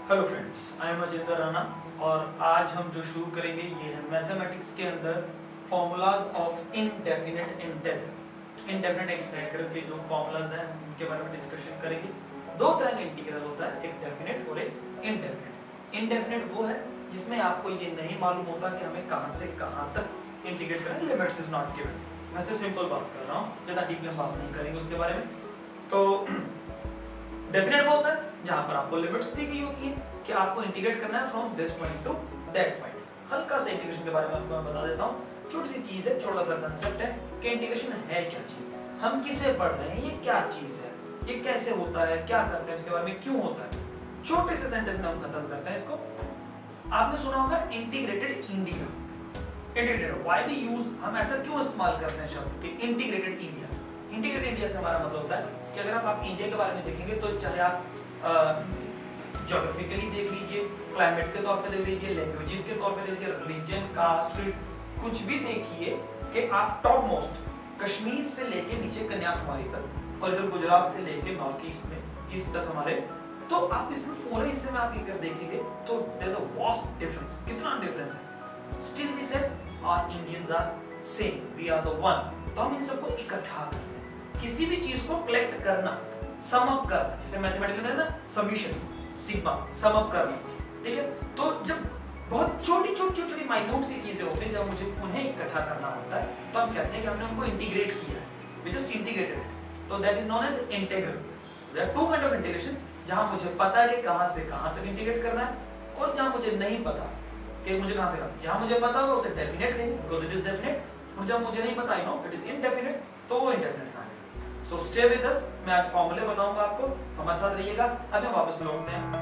Hello friends, I am Ajinder Rana और आज हम जो शुरू करेंगे ये है मैथमेटिक्स के अंदर formulas of indefinite integral. Indefinite integral के जो फॉर्मूलाज हैं उनके बारे में डिस्कशन करेंगे। दो तरह का इंटीग्रल होता है, एक डेफिनिट और एक इनडेफिनिट। इनडेफिनिट वो है जिसमें आपको ये नहीं मालूम होता कि हमें कहां से कहां तक इंटीग्रेट करना है, लिमिट्स इज नॉट गिवन। मैं सिर्फ सिंपल बात कर रहा हूं, ज्यादा डीपली हम बात नहीं करेंगे उसके बारे में। तो डेफिनेट वो होता है जहां पर आपको लिमिट्स दी गई होती है कि आपको इंटीग्रेट करना है from this point to that point. हल्का सा इंटीग्रेशन के बारे में आपको मैं बता देता हूं। छोटी सी चीज है, छोटा सा कांसेप्ट है कि इंटीग्रेशन है क्या चीज, हम किसे पढ़ रहे हैं, ये क्या चीज है, ये कैसे होता है, क्या करते हैं, इसके बारे में क्यों होता है। छोटे से सेंटेंस में हम खत्म करते हैं इसको। आपने सुना होगा integrated India. Integrated why we use, हम ऐसा क्यों इस्तेमाल करते हैं शब्द कि इंटीग्रेटेड इंडिया। इंटीग्रेटेड इंडिया से हमारा मतलब होता है कि अगर आप इंडिया के बारे में देखेंगे तो चाहे आप ज्योग्राफिकली देख लीजिए, क्लाइमेट के तौर पे देख लीजिए, लैंग्वेजेस के तौर पे देखिए, रिलीजन, कास्ट, कुछ भी देखिए कि आप टॉप मोस्ट कश्मीर से लेके नीचे कन्याकुमारी तक और इधर गुजरात से लेके नॉर्थ ईस्ट में ईस्ट तक हमारे, तो आप इसमें पूरे हिस्से में आप अगर देखेंगे तो there is a vast difference. कितना डिफरेंस है। Still we said our Indians are same, we are the one. तो हम इन सबको इकट्ठा करते हैं, किसी भी चीज को कलेक्ट करना, सम अप करना, जैसे मैथमेटिक्स में है ना समीशन, सिग्मा, सम अप करना, ठीक है। तो जब बहुत छोटी छोटी छोटी माइन्यूट सी चीजें होती हैं, जब मुझे उन्हें इकट्ठा करना होता है तो हम कहते हैं कि हमने उनको इंटीग्रेट किया है, वी जस्ट इंटीग्रेटेड है। तो that is known as integral. There are two kind of integration, जहां मुझे पता है कि कहां से कहां तक इंटीग्रेट करना है और जहां मुझे नहीं पता कि मुझे कहां से कहां। जहां मुझे पता होगा उसे डेफिनेट कहेंगे बिकॉज़ इट इज डेफिनेट, और जब मुझे नहीं पता, I know it is indefinite, तो वो इनडेफिनेट कहेंगे। सो स्टे विद अस, मैं आज फॉर्मूले बताऊंगा आपको, हमारे साथ रहिएगा। अभी हम वापस लौटते हैं।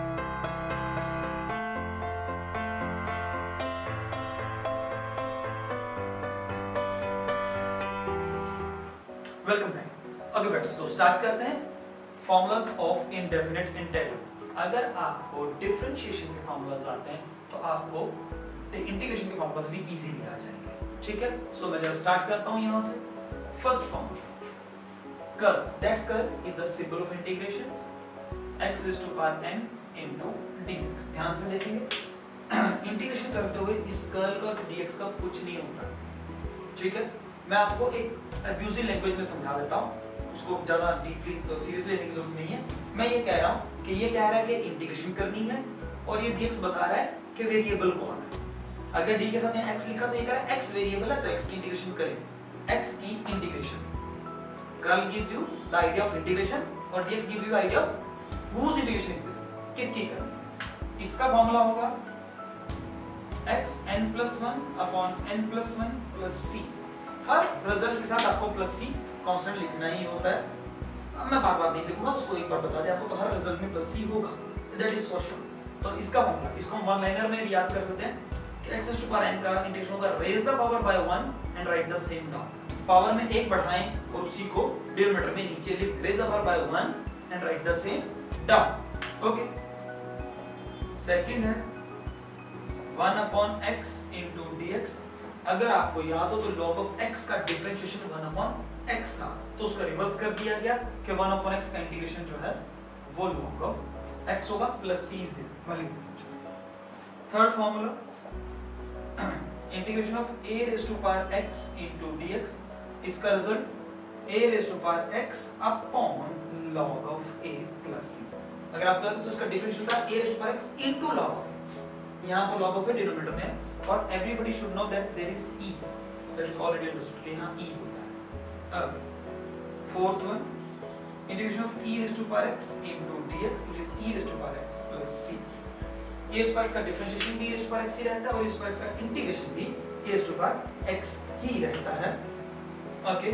Welcome back. ओके फ्रेंड्स, तो स्टार्ट करते हैं फॉर्मूलाज ऑफ इनडेफिनिट इंटीग्रल। अगर आपको डिफरेंशिएशन के फॉर्मूलाज आते हैं तो आपको इंटीग्रेशन के फॉर्मूलाज भी इजीली आ जाएंगे, ठीक है। सो मैं जरा स्टार्ट करता हूं यहां से। First formula, curve, that curve is the symbol of integration, x is to power n into dx। ध्यान से देखेंगे इंटीग्रेशन करते हुए इस कर्ल का और dx का कुछ नहीं होता, ठीक है। मैं आपको एक अब्यूजिव लैंग्वेज में समझा देता हूँ, उसको ज्यादा डीपली तो सीरियसली लेने की जरूरत नहीं है। मैं ये कह रहा हूँ कि ये कह रहा है कि इंटीग्रेशन करनी है और ये dx बता रहा है कि वेरिएबल कौन है। अगर d के साथ यहाँ x लिखा तो ये कह रहा है x वेरिएबल है तो x की इंटीग्रेशन करें। x की integration, curl gives you the idea of integration और dx gives you the idea of whose integration is this, किसकी करनी है। इसका फॉर्मूला होगा x n plus 1 upon n plus 1 plus c। हर रिजल्ट के साथ आपको प्लस c कांस्टेंट लिखना ही होता है। अब मैं बार बार नहीं लिखूंगा, उसको एक बार बता दें आपको, तो हर रिजल्ट में प्लस c होगा, दैट इज फॉर श्योर। तो इसका फॉर्मूला, इसको हम वन लाइनर में याद कर सकते हैं कि x to power n का इंटीग्रेशन होगा raise the power by 1 and write the same down. Power में एक बढ़ाएं और उसी को डिनोमिनेटर में नीचे लिख, raise the power by 1 and write the same down. Okay, second है 1 upon x into dx। अगर आपको याद हो तो log of x का डिफरेंशिएशन 1 upon x था, तो उसका रिवर्स कर दिया गया कि 1 upon x का इंटीग्रेशन जो है वो log of x होगा प्लस c इज देयर। मैं लिख देता हूं third formula, integration of a raised to power x into dx। इसका result a raised to power x upon log of a plus c। अगर आप करते तो इसका डिफरेंशियल था a raised to power x into log of a। यहाँ पर log of a denominator में है और everybody should know that there is e, that is already understood कि यहाँ e होता है। अब fourth one, integration of e raised to power x into dx, which is e raised to power x plus c। a square का differentiation b raised to power x ही रहता है और a स्क्वायर का integration भी a raised to power x ही रहता है। Okay,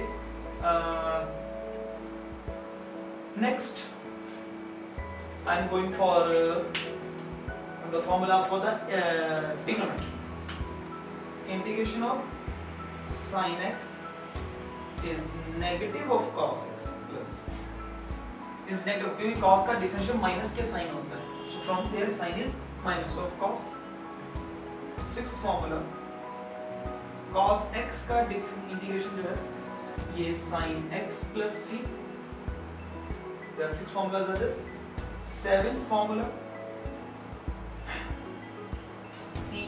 next I am going for the formula for the denominator. Integration of sin x is negative of cos x plus is negative क्योंकि cos का differential minus के sine होता है, so from there sin is minus of cos। Sixth formula, cos x का integration जो है ये sin x plus c। there are 6 formulas are this। seventh formula,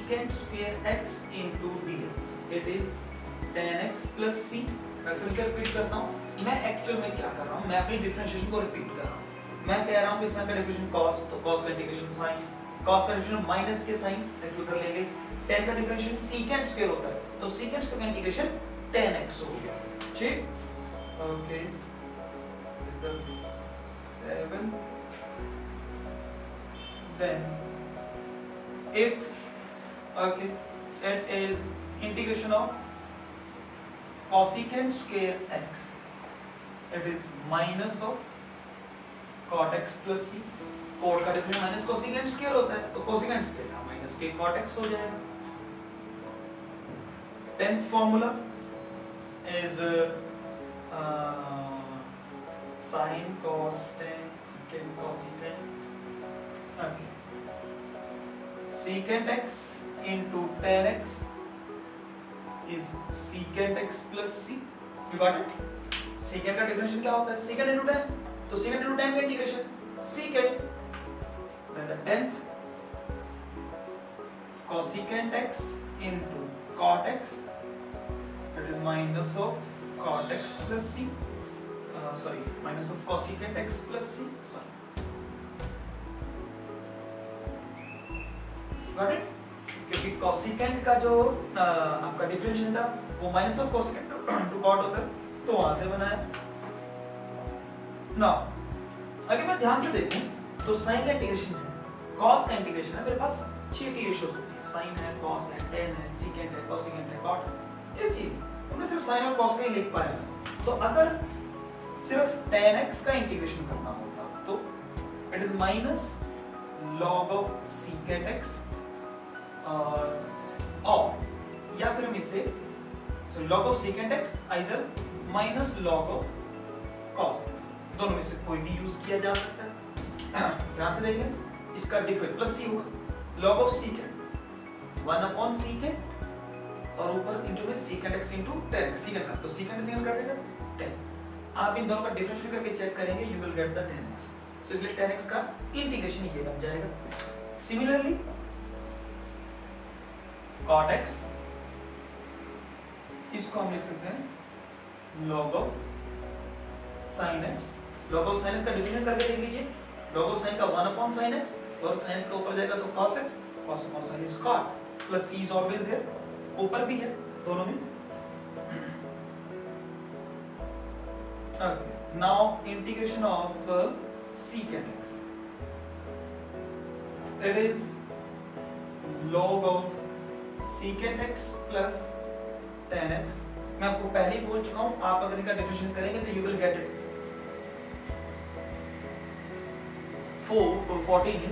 secant square x into dx it is tan x plus c। मैं फिर से repeat करता हूँ, मैं एक्चुअल में क्या कर रहा हूँ, मैं अपनी डिफरेंशिएशन को रिपीट कर रहा हूँ। मैं कह रहा हूँ कि sin का डिफरेंशिएशन cos, तो cos का इंटीग्रेशन sin, cos का डिफरेंशिएशन माइनस के sin, एक उधर लेंगे। tan का डिफरेंशिएशन secant स्क्वायर होता है, तो secant स्क्वायर का इंटीग्रेशन tan x हो गया। ठीक, okay, this the 7th, then 8th, okay, it is integration of cosecant square x, it is minus of cot x plus c। cot का difference minus cosecant square होता है, तो cosecant square का minus के cot x हो जाएगा। 10th formula is sin cos tan secant cosecant, okay, secant x into tan x is secant x plus c। You got it? secant का differentiation क्या होता है, secant into tan, तो secant into tan का integration secant, then the 10th cosecant x into cot x, that is minus of cot x plus c, sorry, minus of cosecant x plus c, sorry, got it? क्योंकि cosecant का जो आपका differentiation था वो minus of cosecant to cot होता है, तो वहां से बना है ना। अगर मैं ध्यान से देखूं तो sin का इंटीग्रेशन है, cos का इंटीग्रेशन है, मेरे पास 6 रेशियोज होती है, sin है, cos है, tan है, secant है, cosecant है, cot है, ये चीज हमने सिर्फ sin और cos का ही लिख पाया। तो अगर सिर्फ tan x का इंटीग्रेशन करना होता तो it is minus log of secant x, और या फिर हम इसे log of secant x either minus log of cos x, दोनों में से कोई भी यूज किया जा सकता है। ध्यान से देखिए, इसका डिफरेंस प्लस c होगा, log of secant 1 upon secant और ऊपर इंटू में secant x into tan x, secant का तो secant secant कर देगा tan। आप इन दोनों का डिफरेंशिएट करके चेक करेंगे, you will get the tan x, so इसलिए tan x का इंटीग्रेशन ये बन जाएगा। सिमिलरली cot x, इसको हम लिख सकते हैं log of sin x, log of sin x का डिफरेंशिएट करके देख लीजिए, log of sin का 1 upon sin x और sin x का ऊपर जाएगा तो cos x, cos upon sin is cot, plus c is always there, ऊपर भी है दोनों में। Okay, now integration of secant x, that is log of secant x plus tan x। मैं आपको पहले ही बोल चुका हूं, आप अगर इनका डिफरेंशिएट करेंगे तो you will get it 14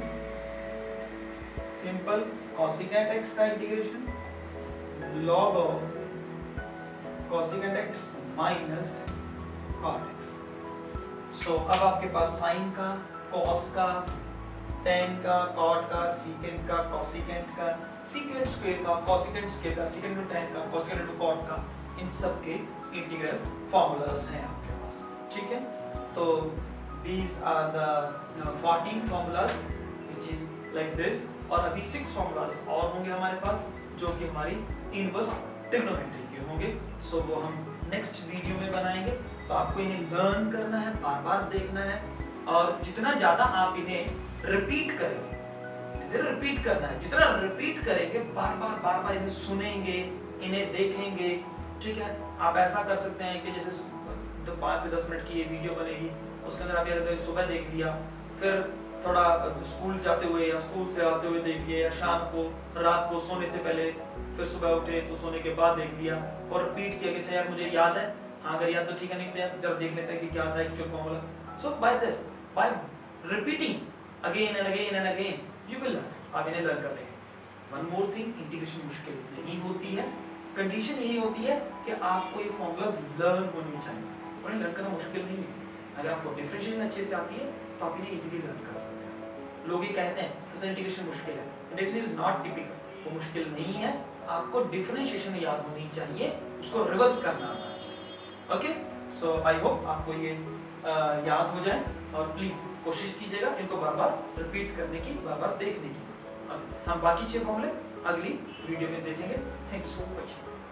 simple cosecant x का integration log of cosecant x minus cot x। So अब आपके पास sin का, cos का, tan का, cot का, secant का, cosecant का, secant स्क्वायर का, cosecant स्क्वायर का, secant into tan का, cosecant into cot का, इन सब के इंटीग्रल फार्मूलास हैं आपके पास। ठीक है, तो these are the 14 formulas which is like this, और अभी 6 formulas और होंगे हमारे पास जो कि हमारी इनवर्स ट्रिग्नोमेट्री के होंगे। सो वो हम नेक्स्ट वीडियो में बनाएंगे, तो आपको इन्हें लर्न करना है, बार बार देखना है, और जितना ज्यादा आप इन्हें रिपीट करेंगे, रिपीट करना है, जितना रिपीट करेंगे, बार बार इन्हें सुनेंगे, इन्हें देखेंगे। ठीक है, आप ऐसा कर सकते हैं कि जैसे 5 से 10 मिनट की ये वीडियो बनेगी, उसके अंदर आप अगर सुबह देख लिया, फिर थोड़ा स्कूल जाते हुए या स्कूल से आते हुए देख लिया, या शाम को, रात को सोने से पहले, फिर सुबह उठे तो सोने के बाद देख लिया, और रिपीट किया कि अच्छा यार मुझे याद है, हाँ अगर याद तो ठीक है, नहीं तो जरा देख लेते हैं कि क्या था actual formula. So by this, by repeating again and again you will learn, आप इन्हें लर्न कर लेंगे। वन मोर थिंग, इंटीग्रेशन मुश्किल नहीं होती है, कंडीशन यही होती है कि आपको ये फॉर्मूलाज लर्न होनी चाहिए, और इन्हें लर्न करना मुश्किल नहीं है। अगर आपको डिफरेंशिएशन अच्छे से आती है तो आप इन्हें इजीली लर्न कर सकते हैं। लोग ये कहते हैं कि सर इंटीग्रेशन मुश्किल है, इंटीग्रेशन इज नॉट टिपिकल, वो मुश्किल नहीं है, आपको डिफरेंशिएशन याद होनी चाहिए, उसको रिवर्स करना आना चाहिए। ओके, सो आई होप आपको ये याद हो जाए, और प्लीज कोशिश कीजिएगा इनको बार बार रिपीट करने की, बार बार देखने की। हम बाकी 6 फॉर्मूले अगली वीडियो में देखेंगे। Thanks for watching.